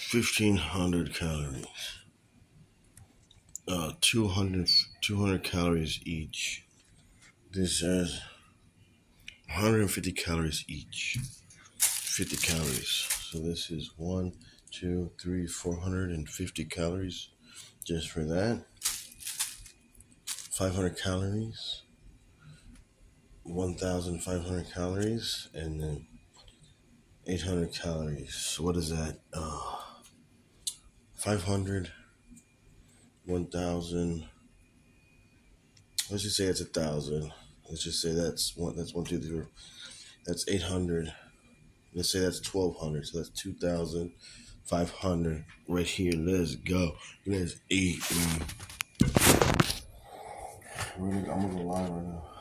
1,500 calories. 200 calories each. This has 150 calories each. 50 calories. So this is 1, 2, 3, 450 calories just for that. 500 calories. 1,500 calories, and then 800 calories. So what is that? 500, 1,000. Let's just say it's 1,000. Let's just say that's 1, 2, 3. That's 800. Let's say that's 1,200. So that's 2,500 right here. Let's go. Let's eat. I'm gonna go live right now.